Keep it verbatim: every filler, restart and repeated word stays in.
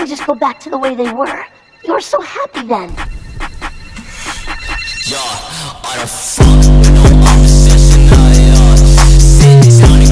just go back to the way they were. You were so happy then. Yeah, I don't fuck with no opposition. I uh, sit down and